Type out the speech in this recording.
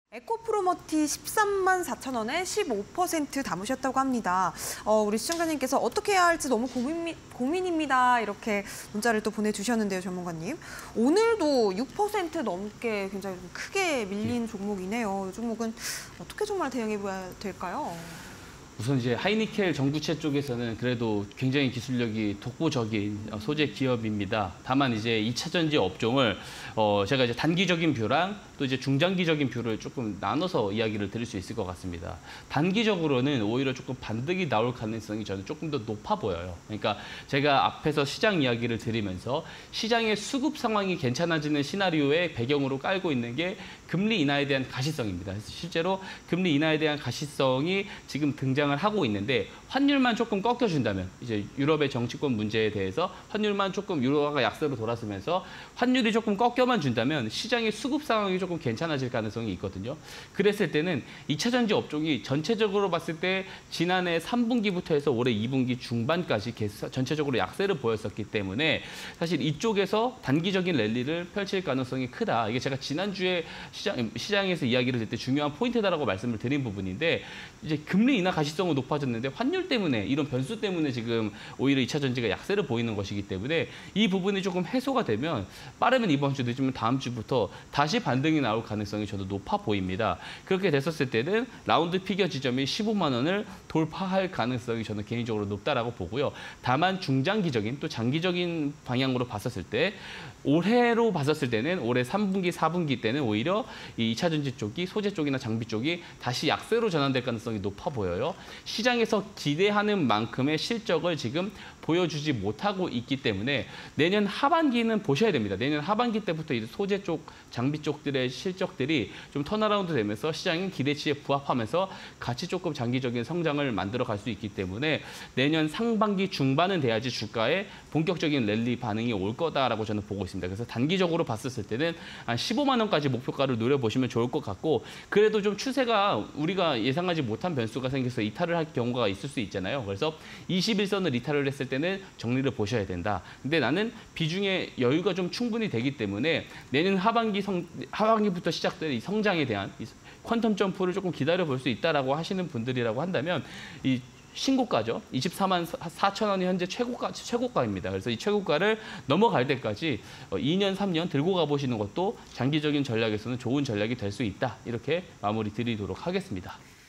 에코프로머티 13만 4천 원에 15% 담으셨다고 합니다. 우리 시청자님께서 어떻게 해야 할지 너무 고민입니다. 이렇게 문자를 또 보내주셨는데요, 전문가님. 오늘도 6% 넘게 굉장히 크게 밀린 종목이네요. 이 종목은 어떻게 정말 대응해봐야 될까요? 우선 이제 하이니켈 전구체 쪽에서는 그래도 굉장히 기술력이 독보적인 소재 기업입니다. 다만 이제 2차 전지 업종을 제가 이제 단기적인 뷰랑 또 이제 중장기적인 뷰를 조금 나눠서 이야기를 드릴 수 있을 것 같습니다. 단기적으로는 오히려 조금 반등이 나올 가능성이 저는 조금 더 높아 보여요. 그러니까 제가 앞에서 시장 이야기를 드리면서 시장의 수급 상황이 괜찮아지는 시나리오의 배경으로 깔고 있는 게 금리 인하에 대한 가시성입니다. 그래서 실제로 금리 인하에 대한 가시성이 지금 등장을 하고 있는데 환율만 조금 꺾여준다면 이제 유럽의 정치권 문제에 대해서 환율만 조금 유로화가 약세로 돌아서면서 환율이 조금 꺾여만 준다면 시장의 수급 상황이 조금 괜찮아질 가능성이 있거든요. 그랬을 때는 2차 전지 업종이 전체적으로 봤을 때 지난해 3분기부터 해서 올해 2분기 중반까지 전체적으로 약세를 보였었기 때문에 사실 이쪽에서 단기적인 랠리를 펼칠 가능성이 크다. 이게 제가 지난주에 시장에서 이야기를 할 때 중요한 포인트다라고 말씀을 드린 부분인데 이제 금리 인하 가시성은 높아졌는데 환율 때문에 이런 변수 때문에 지금 오히려 2차 전지가 약세를 보이는 것이기 때문에 이 부분이 조금 해소가 되면 빠르면 이번 주 늦으면 다음 주부터 다시 반등이 나올 가능성이 저도 높아 보입니다. 그렇게 됐었을 때는 라운드 피겨 지점이 15만 원을 돌파할 가능성이 저는 개인적으로 높다라고 보고요. 다만 중장기적인 또 장기적인 방향으로 봤었을 때 올해로 봤었을 때는 올해 3분기, 4분기 때는 오히려 이 2차 전지 쪽이 소재 쪽이나 장비 쪽이 다시 약세로 전환될 가능성이 높아 보여요. 시장에서 기대하는 만큼의 실적을 지금 보여주지 못하고 있기 때문에 내년 하반기는 보셔야 됩니다. 내년 하반기 때부터 이 소재 쪽, 장비 쪽들의 실적들이 좀 턴어라운드 되면서 시장의 기대치에 부합하면서 같이 조금 장기적인 성장을 만들어 갈 수 있기 때문에 내년 상반기 중반은 돼야지 주가에 본격적인 랠리 반응이 올 거다라고 저는 보고 있습니다. 그래서 단기적으로 봤었을 때는 한 15만 원까지 목표가를 노려보시면 좋을 것 같고 그래도 좀 추세가 우리가 예상하지 못한 변수가 생겨서 이탈을 할 경우가 있을 수 있잖아요. 그래서 21선을 이탈을 했을 때는 정리를 보셔야 된다. 근데 나는 비중의 여유가 좀 충분히 되기 때문에 내년 하반기부터 시작될 이 성장에 대한 이 퀀텀 점프를 조금 기다려볼 수 있다라고 하시는 분들이라고 한다면 이 신고가죠. 24만 4천 원이 현재 최고가입니다. 그래서 이 최고가를 넘어갈 때까지 2년, 3년 들고 가보시는 것도 장기적인 전략에서는 좋은 전략이 될 수 있다. 이렇게 마무리 드리도록 하겠습니다.